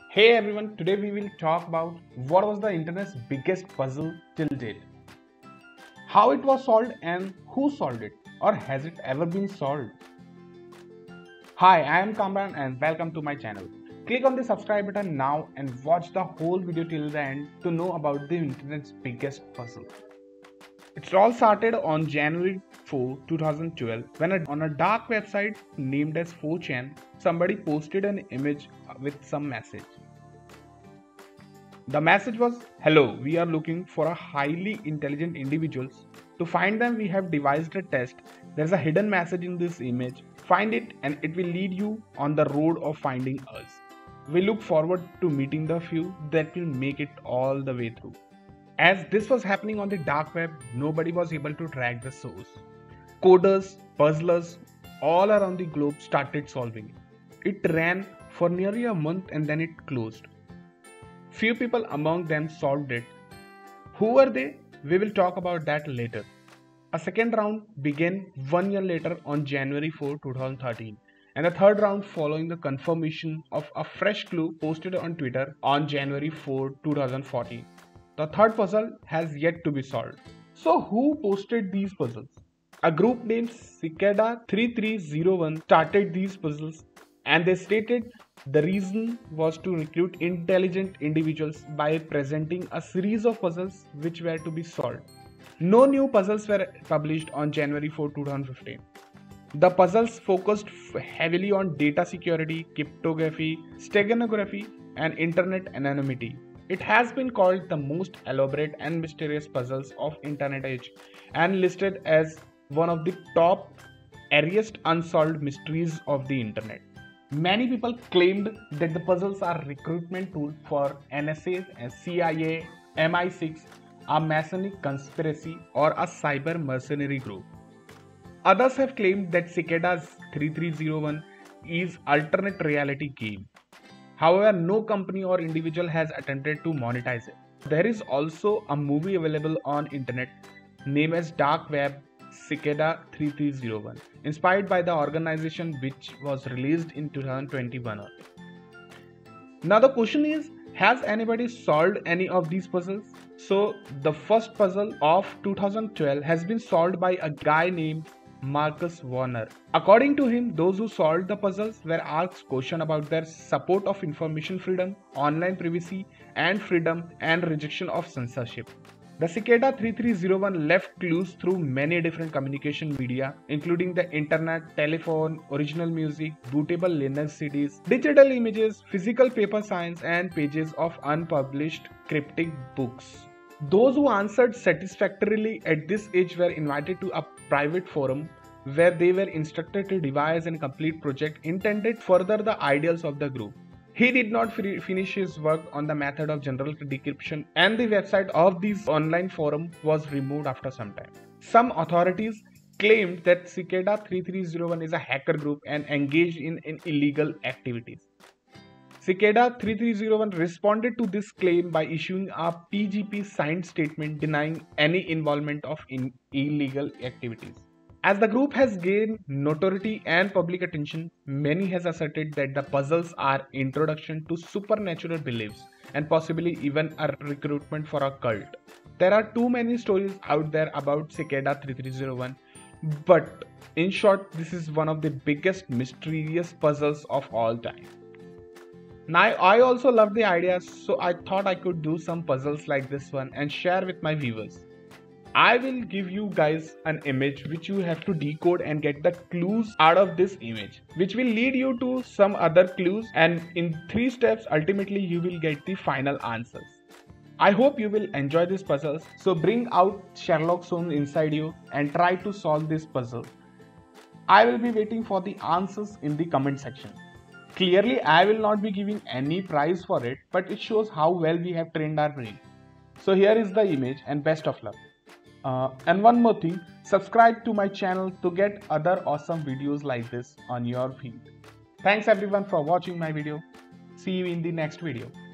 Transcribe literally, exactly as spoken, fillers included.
Hey everyone, today we will talk about what was the internet's biggest puzzle till date, how it was solved and who solved it, or has it ever been solved? Hi, I am Kamran and welcome to my channel. Click on the subscribe button now and watch the whole video till the end to know about the internet's biggest puzzle. It all started on January fourth, two thousand twelve when a, on a dark website named as four chan, somebody posted an image with some message. The message was, "Hello, we are looking for a highly intelligent individuals. To find them, we have devised a test. There's a hidden message in this image. Find it and it will lead you on the road of finding us. We look forward to meeting the few that will make it all the way through." As this was happening on the dark web, nobody was able to track the source. Coders, puzzlers, all around the globe started solving it. It ran for nearly a month and then it closed. Few people among them solved it. Who were they? We will talk about that later. A second round began one year later on January fourth, twenty thirteen, and the third round following the confirmation of a fresh clue posted on Twitter on January fourth, twenty fourteen. The third puzzle has yet to be solved. So who posted these puzzles? A group named Cicada three three zero one started these puzzles, and they stated the reason was to recruit intelligent individuals by presenting a series of puzzles which were to be solved. No new puzzles were published on January fourth, twenty fifteen. The puzzles focused heavily on data security, cryptography, steganography, and internet anonymity. It has been called the most elaborate and mysterious puzzles of internet age and listed as one of the top earliest unsolved mysteries of the internet. Many people claimed that the puzzles are recruitment tools for N S A, C I A, M I six, a Masonic conspiracy, or a cyber mercenary group. Others have claimed that Cicada's three three zero one is alternate reality game. However, no company or individual has attempted to monetize it. There is also a movie available on internet named as Dark Web Cicada three three zero one, inspired by the organization, which was released in two thousand twenty-one. Now the question is, has anybody solved any of these puzzles? So the first puzzle of two thousand twelve has been solved by a guy named Marcus Warner. According to him, those who solved the puzzles were asked questions about their support of information freedom, online privacy and freedom, and rejection of censorship. The Cicada three three zero one left clues through many different communication media, including the internet, telephone, original music, bootable Linux C Ds, digital images, physical paper signs, and pages of unpublished cryptic books. Those who answered satisfactorily at this age were invited to a private forum where they were instructed to devise and complete project intended to further the ideals of the group. He did not finish his work on the method of general decryption, and the website of this online forum was removed after some time. Some authorities claimed that Cicada three three zero one is a hacker group and engaged in, in illegal activities. Cicada three three zero one responded to this claim by issuing a P G P signed statement denying any involvement of in illegal activities. As the group has gained notoriety and public attention, many has asserted that the puzzles are introduction to supernatural beliefs and possibly even a recruitment for a cult. There are too many stories out there about Cicada three three zero one, but in short, this is one of the biggest mysterious puzzles of all time. Now, I also love the idea, so I thought I could do some puzzles like this one and share with my viewers. I will give you guys an image which you have to decode and get the clues out of this image, which will lead you to some other clues, and in three steps ultimately you will get the final answers. I hope you will enjoy these puzzles, so bring out Sherlock Holmes inside you and try to solve this puzzle. I will be waiting for the answers in the comment section. Clearly, I will not be giving any prize for it, but it shows how well we have trained our brain. So here is the image, and best of luck. Uh, and one more thing, subscribe to my channel to get other awesome videos like this on your feed. Thanks everyone for watching my video. See you in the next video.